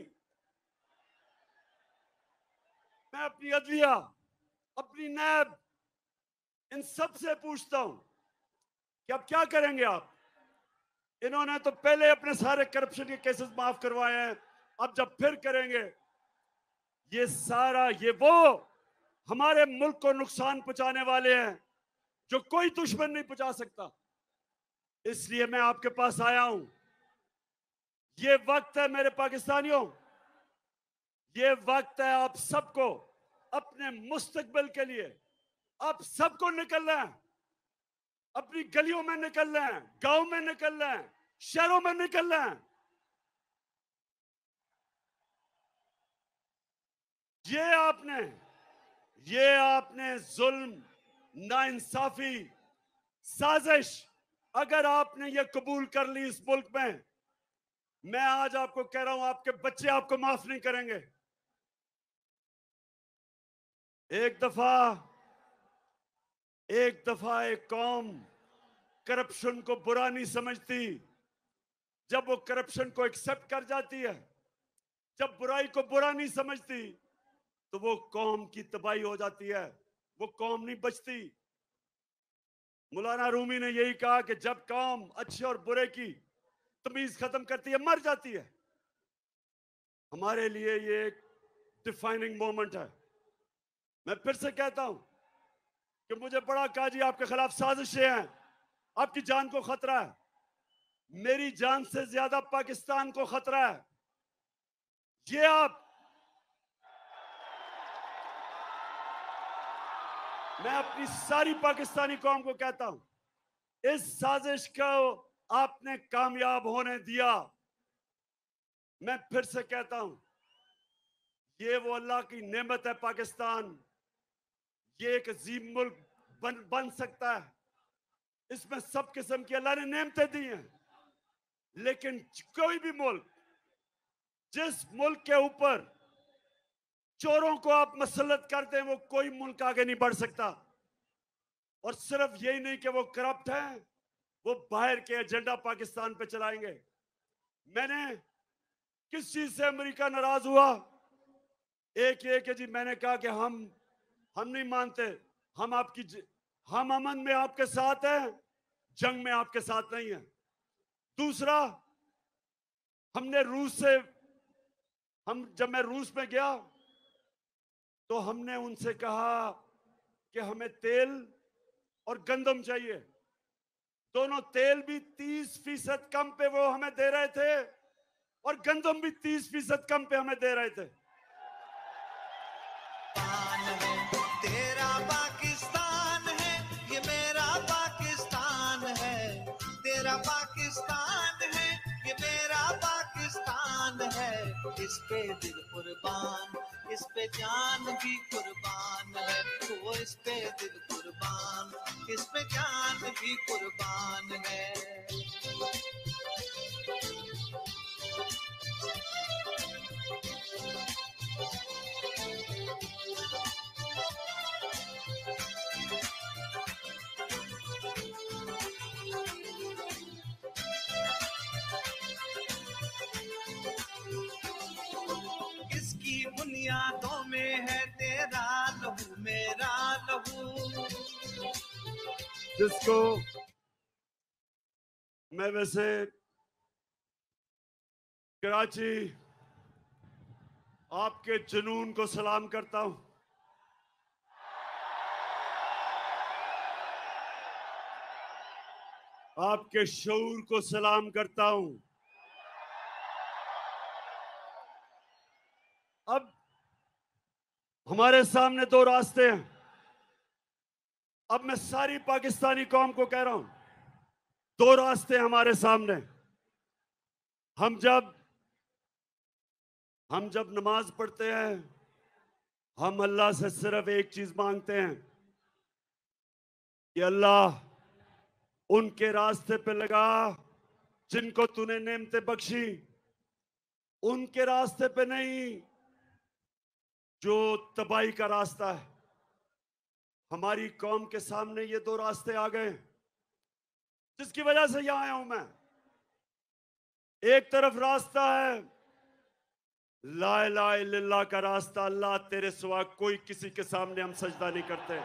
मैं अपनी अदलिया, अपनी नैब, इन सब से पूछता हूं कि अब क्या करेंगे आप। इन्होंने तो पहले अपने सारे करप्शन के केसेस माफ करवाए हैं, अब जब फिर करेंगे ये सारा, ये वो हमारे मुल्क को नुकसान पहुंचाने वाले हैं जो कोई दुश्मन नहीं पहुंचा सकता। इसलिए मैं आपके पास आया हूं। ये वक्त है मेरे पाकिस्तानियों, ये वक्त है आप सबको अपने मुस्तकबिल के लिए, आप सबको निकलना है, अपनी गलियों में निकलना है, गांव में निकलना है, शहरों में निकलना है। ये आपने ये आपने जुल्म, नाइंसाफी, साजिश अगर आपने ये कबूल कर ली इस मुल्क में, मैं आज आपको कह रहा हूं आपके बच्चे आपको माफ नहीं करेंगे। एक दफा एक दफा एक कौम करप्शन को बुरा नहीं समझती। जब वो करप्शन को एक्सेप्ट कर जाती है, जब बुराई को बुरा नहीं समझती, तो वो कौम की तबाही हो जाती है, वो कौम नहीं बचती। मौलाना रूमी ने यही कहा कि जब कौम अच्छे और बुरे की तमीज खत्म करती है, मर जाती है। हमारे लिए ये एक डिफाइनिंग मोमेंट है। मैं फिर से कहता हूं कि मुझे बड़ा कहा जी आपके खिलाफ साजिशें हैं, आपकी जान को खतरा है। मेरी जान से ज्यादा पाकिस्तान को खतरा है। ये आप, मैं अपनी सारी पाकिस्तानी कौम को कहता हूं, इस साजिश को आपने कामयाब होने दिया। मैं फिर से कहता हूं, ये वो अल्लाह की नेमत है पाकिस्तान। ये एक अजीम मुल्क बन बन सकता है। इसमें सब किस्म की अल्लाह ने नेमतें दी हैं। लेकिन कोई भी मुल्क, जिस मुल्क के ऊपर चोरों को आप मसलत कर दें, वो कोई मुल्क आगे नहीं बढ़ सकता। और सिर्फ यही नहीं कि वो करप्ट हैं, वो बाहर के एजेंडा पाकिस्तान पे चलाएंगे। मैंने किस चीज से अमेरिका नाराज हुआ? एक ये कि जी मैंने कहा कि हम हम नहीं मानते, हम आपकी हम अमन में आपके साथ हैं, जंग में आपके साथ नहीं है। दूसरा, हमने रूस से, हम जब मैं रूस में गया तो हमने उनसे कहा कि हमें तेल और गंदम चाहिए। दोनों, तेल भी तीस फीसद कम पे वो हमें दे रहे थे और गंदम भी तीस फीसद कम पे हमें दे रहे थे। तेरा पाकिस्तान है, ये मेरा पाकिस्तान है। तेरा पाकिस्तान है, ये मेरा पाकिस्तान है। इस पे दिल कुर्बान, इस पे जान भी कुर्बान है। वो इस पे दिल कुर्बान, इस पे जान भी कुर्बान है। बुनियादों में है तेरा लहू मेरा लहू। जिसको मैं वैसे कराची आपके जुनून को सलाम करता हूं। आपके शऊर को सलाम करता हूं। अब हमारे सामने दो रास्ते हैं। अब मैं सारी पाकिस्तानी कौम को कह रहा हूं, दो रास्ते हमारे सामने। हम जब हम जब नमाज पढ़ते हैं, हम अल्लाह से सिर्फ एक चीज मांगते हैं कि अल्लाह उनके रास्ते पे लगा जिनको तूने नेमतें बख्शी, उनके रास्ते पे नहीं जो तबाही का रास्ता है। हमारी कौम के सामने ये दो रास्ते आ गए जिसकी वजह से यहां आया हूं मैं। एक तरफ रास्ता है ला इलाहा इल्लल्लाह का रास्ता, अल्लाह तेरे सिवा कोई किसी के सामने हम सजदा नहीं करते।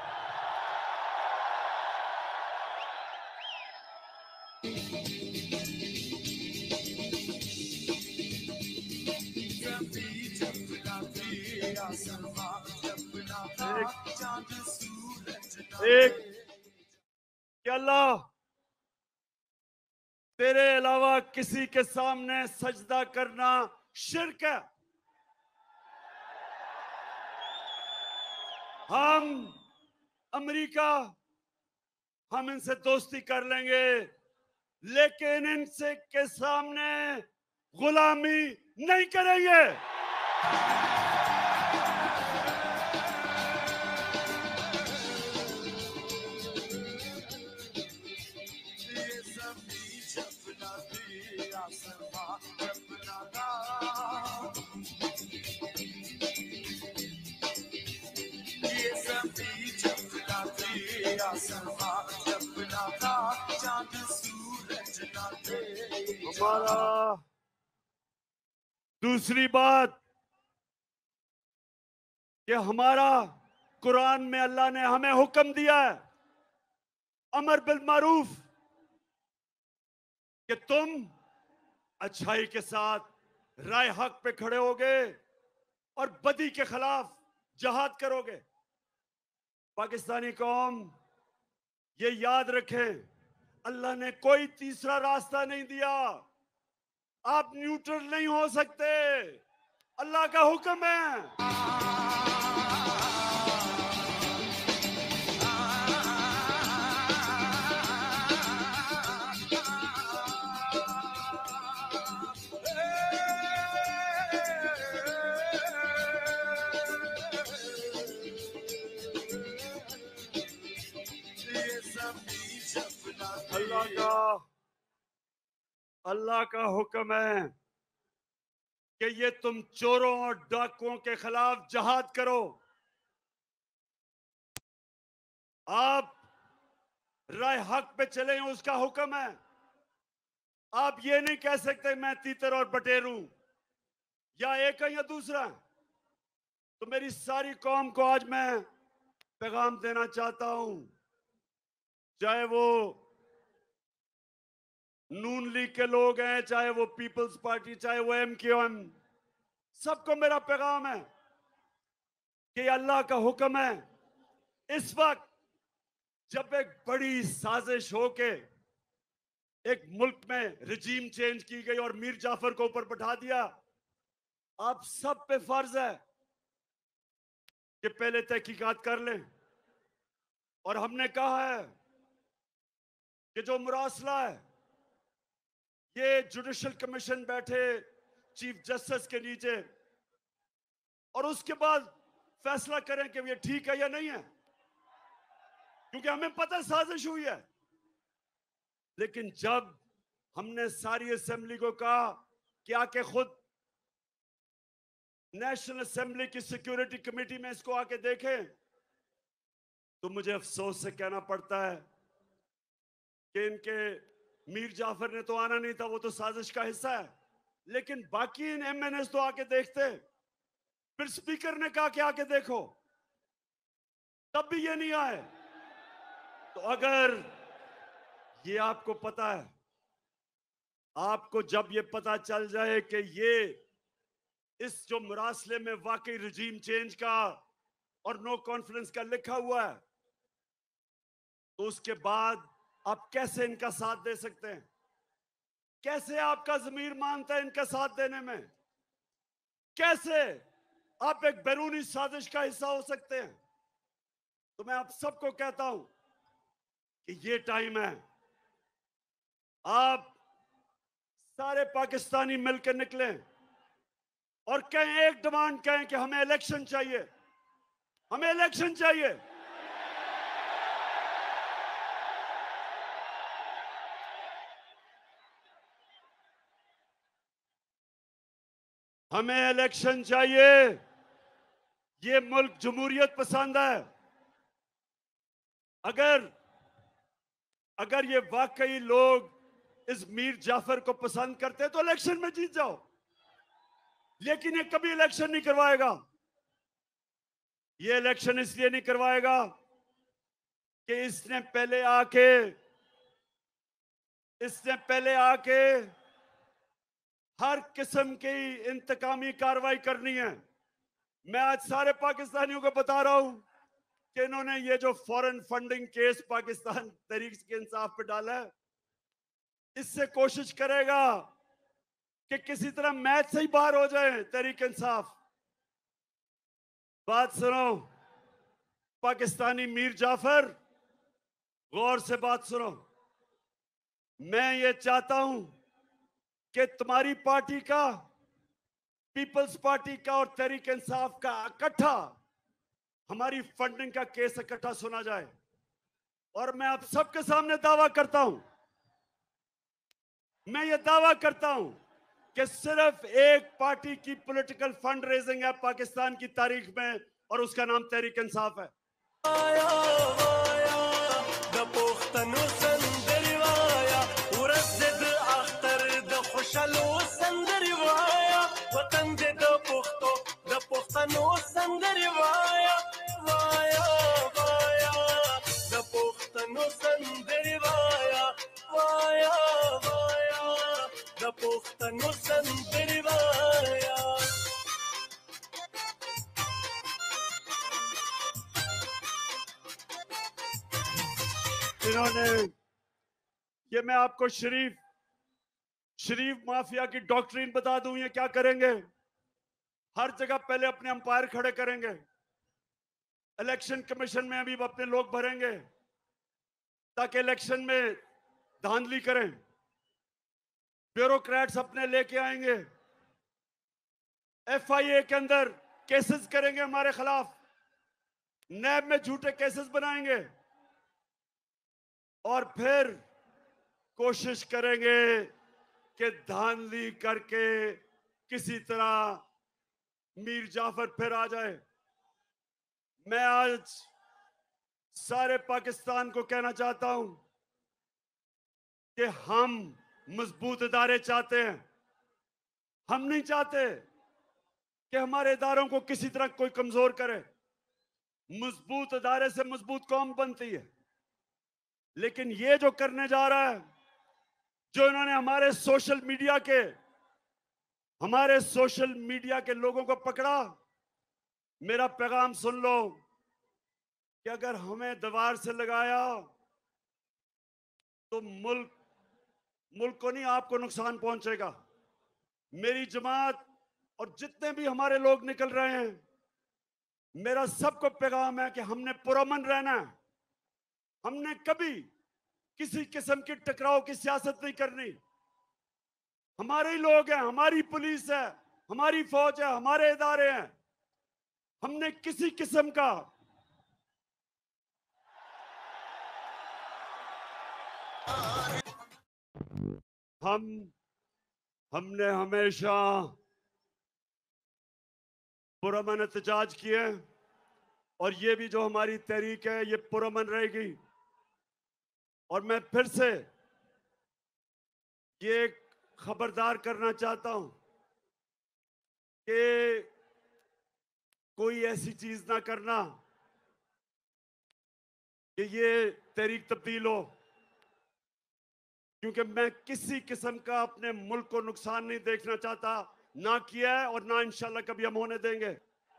एक कि अल्लाह तेरे अलावा किसी के सामने सजदा करना शिर्क है। हम अमेरिका, हम इनसे दोस्ती कर लेंगे लेकिन इनसे के सामने गुलामी नहीं करेंगे। हमारा दूसरी बात कि हमारा कुरान में अल्लाह ने हमें हुक्म दिया है अमर बिल मारूफ कि तुम अच्छाई के साथ राय हक पे खड़े होगे और बदी के खिलाफ जहाद करोगे। पाकिस्तानी कौम ये याद रखें, अल्लाह ने कोई तीसरा रास्ता नहीं दिया। आप न्यूट्रल नहीं हो सकते, अल्लाह का हुक्म है। अल्लाह का अल्लाह का हुक्म है कि ये तुम चोरों और डाकुओं के खिलाफ जहाद करो। आप राय हक पे चले, उसका हुक्म है। आप ये नहीं कह सकते मैं तीतर और बटेर हूं, या एक है या दूसरा। तो मेरी सारी कौम को आज मैं पैगाम देना चाहता हूं, चाहे वो नून लीग के लोग हैं, चाहे वो पीपल्स पार्टी, चाहे वो एम क्यू एम, सबको मेरा पैगाम है कि अल्लाह का हुक्म है। इस वक्त जब एक बड़ी साजिश हो के एक मुल्क में रजीम चेंज की गई और मीर जाफर को ऊपर बैठा दिया, आप सब पे फर्ज है कि पहले तहकीकात कर लें। और हमने कहा है कि जो मुरासला है, ये जुडिशल कमीशन बैठे चीफ जस्टिस के नीचे और उसके बाद फैसला करें कि ये ठीक है या नहीं है, क्योंकि हमें पता साजिश हुई है। लेकिन जब हमने सारी असेंबली को कहा कि आके खुद नेशनल असेंबली की सिक्योरिटी कमेटी में इसको आके देखें, तो मुझे अफसोस से कहना पड़ता है कि इनके मीर जाफर ने तो आना नहीं था, वो तो साजिश का हिस्सा है, लेकिन बाकी इन एम एन एस तो आके देखते। फिर स्पीकर ने कहा कि आके देखो, तब भी ये नहीं आए। तो अगर ये आपको पता है, आपको जब ये पता चल जाए कि ये इस जो मुरासले में वाकई रजीम चेंज का और नो कॉन्फ्रेंस का लिखा हुआ है, तो उसके बाद आप कैसे इनका साथ दे सकते हैं? कैसे आपका ज़मीर मानता है इनका साथ देने में? कैसे आप एक बैरूनी साजिश का हिस्सा हो सकते हैं? तो मैं आप सबको कहता हूं कि ये टाइम है, आप सारे पाकिस्तानी मिलकर निकलें और कहें, एक डिमांड कहें कि हमें इलेक्शन चाहिए, हमें इलेक्शन चाहिए। हमें इलेक्शन चाहिए। ये मुल्क जमहूरियत पसंद है। अगर अगर ये वाकई लोग इस मीर जाफर को पसंद करते तो इलेक्शन में जीत जाओ, लेकिन ये कभी इलेक्शन नहीं करवाएगा। ये इलेक्शन इसलिए नहीं करवाएगा कि इसने पहले आके इसने पहले आके हर किस्म की इंतकामी कार्रवाई करनी है। मैं आज सारे पाकिस्तानियों को बता रहा हूं कि इन्होंने ये जो foreign funding case Pakistan Tehreek के इंसाफ पे डाला है, इससे कोशिश करेगा कि किसी तरह मैच से ही बाहर हो जाए तहरीक इंसाफ। बात सुनो पाकिस्तानी मीर जाफर, गौर से बात सुनो। मैं ये चाहता हूं कि तुम्हारी पार्टी का, पीपल्स पार्टी का और तहरीक इंसाफ का इकट्ठा हमारी फंडिंग का केस इकट्ठा सुना जाए। और मैं आप सबके सामने दावा करता हूं, मैं ये दावा करता हूं कि सिर्फ एक पार्टी की पॉलिटिकल फंड रेजिंग है पाकिस्तान की तारीख में, और उसका नाम तहरीक इंसाफ है। इन्होंने ये, मैं आपको शरीफ शरीफ माफिया की डॉक्ट्रिन बता दूं, ये क्या करेंगे। हर जगह पहले अपने अंपायर खड़े करेंगे, इलेक्शन कमीशन में अभी अपने लोग भरेंगे ताकि इलेक्शन में धांधली करें, ब्यूरोक्रेट्स अपने लेके आएंगे, एफआईए के अंदर केसेस करेंगे हमारे खिलाफ, नैब में झूठे केसेस बनाएंगे और फिर कोशिश करेंगे कि धांधली करके किसी तरह मीर जाफर फिर आ जाए। मैं आज सारे पाकिस्तान को कहना चाहता हूं कि हम मजबूत इदारे चाहते हैं। हम नहीं चाहते कि हमारे इदारों को किसी तरह कोई कमजोर करे। मजबूत इदारे से मजबूत कौम बनती है। लेकिन ये जो करने जा रहा है, जो इन्होंने हमारे सोशल मीडिया के हमारे सोशल मीडिया के लोगों को पकड़ा, मेरा पैगाम सुन लो कि अगर हमें दीवार से लगाया तो मुल्क मुल्क को नहीं, आपको नुकसान पहुंचेगा। मेरी जमात और जितने भी हमारे लोग निकल रहे हैं, मेरा सबको पैगाम है कि हमने पुरअमन रहना है। हमने कभी किसी किस्म की टकराव की सियासत नहीं करनी। हमारे ही लोग हैं, हमारी पुलिस है, हमारी फौज है, हमारे इदारे हैं। हमने किसी किस्म का हम हमने हमेशा पुरअमन एहतजाज किए, और ये भी जो हमारी तहरीक है ये पुरअमन रहेगी। और मैं फिर से ये खबरदार करना चाहता हूं कि कोई ऐसी चीज ना करना कि ये तहरीक तब्दील हो, क्योंकि मैं किसी किस्म का अपने मुल्क को नुकसान नहीं देखना चाहता, ना किया है और ना इंशाल्लाह कभी हम होने देंगे।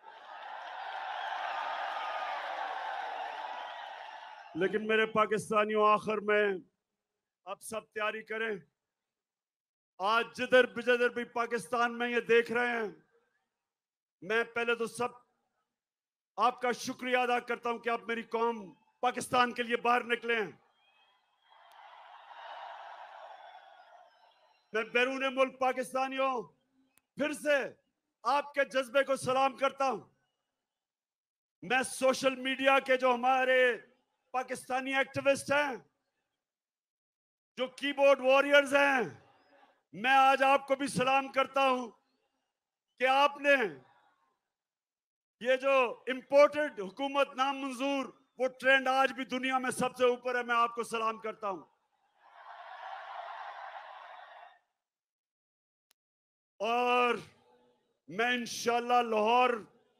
लेकिन मेरे पाकिस्तानियों, आखिर में अब सब तैयारी करें। आज जिधर भी जिधर भी पाकिस्तान में ये देख रहे हैं, मैं पहले तो सब आपका शुक्रिया अदा करता हूं कि आप मेरी कौम पाकिस्तान के लिए बाहर निकले हैं। मैं बैरून मुल्क पाकिस्तानियों फिर से आपके जज्बे को सलाम करता हूं। मैं सोशल मीडिया के जो हमारे पाकिस्तानी एक्टिविस्ट हैं, जो कीबोर्ड वॉरियर्स हैं, मैं आज आपको भी सलाम करता हूं कि आपने ये जो इंपोर्टेड हुकूमत नामंजूर, वो ट्रेंड आज भी दुनिया में सबसे ऊपर है। मैं आपको सलाम करता हूं। और मैं इंशाल्लाह लाहौर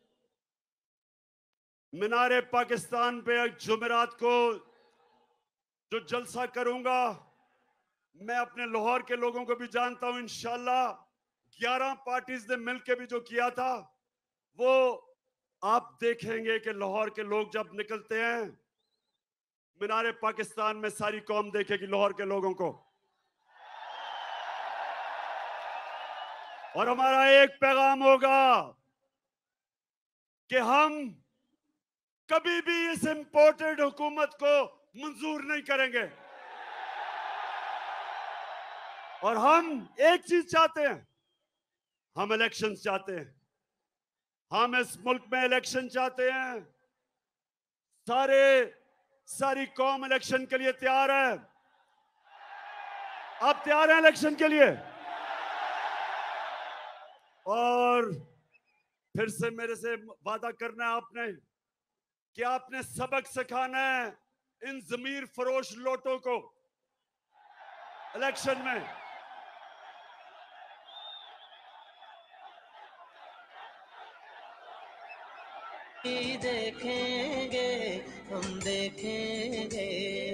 मीनारे पाकिस्तान पे जुमेरात को जो जलसा करूंगा, मैं अपने लाहौर के लोगों को भी जानता हूं। इंशाल्लाह ग्यारह पार्टीज ने मिलकर भी जो किया था, वो आप देखेंगे कि लाहौर के लोग जब निकलते हैं मीनारे पाकिस्तान में, सारी कौम देखेगी लाहौर के लोगों को। और हमारा एक पैगाम होगा कि हम कभी भी इस इंपोर्टेड हुकूमत को मंजूर नहीं करेंगे। और हम एक चीज चाहते हैं, हम इलेक्शन चाहते हैं। हम इस मुल्क में इलेक्शन चाहते हैं। सारे सारी कौम इलेक्शन के लिए तैयार है। आप तैयार हैं इलेक्शन के लिए? और फिर से मेरे से वादा करना है आपने कि आपने सबक सिखाना है इन जमीर फरोश लोटों को इलेक्शन में। देखेंगे हम देखेंगे,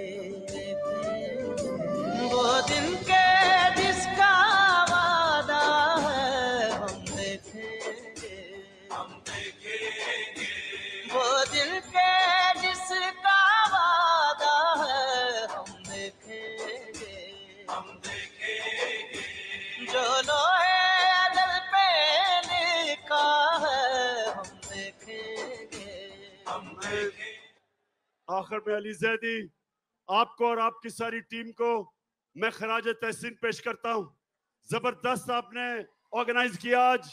देखेंगे वो दिन के जिसका वादा है, हम देखेंगे हम देखेंगे वो दिन के जिसका वादा है, हम देखेंगे हम देखेंगे जो लोहे दिल पे लिखा है, हम देखेंगे हम देखेंगे। आखिर में अली जैदी, आपको और आपकी सारी टीम को मैं खराज तहसीन पेश करता हूं। जबरदस्त आपने ऑर्गेनाइज किया आज।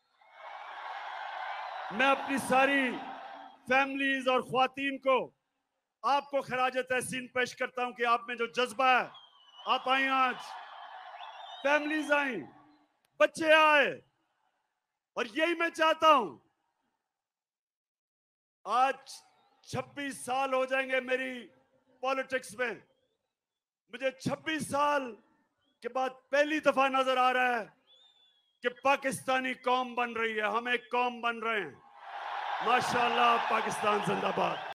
मैं अपनी सारी फैमिलीज और ख्वातीन को आपको खराज तहसीन पेश करता हूं कि आप में जो जज्बा है, आप आई आज, फैमिलीज आई, बच्चे आए, और यही मैं चाहता हूं। आज छब्बीस साल हो जाएंगे मेरी पॉलिटिक्स में। मुझे छब्बीस साल के बाद पहली दफा नजर आ रहा है कि पाकिस्तानी कौम बन रही है। हम एक कौम बन रहे हैं। माशाअल्लाह, पाकिस्तान जिंदाबाद।